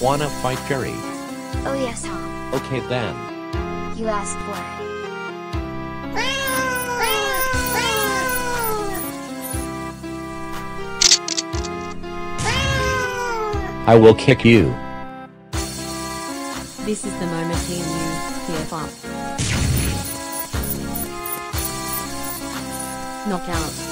Wanna fight Firey? Oh yes, Tom. Okay then. You asked for it. I will kick you. This is the moment he knew, PF up. Knockout.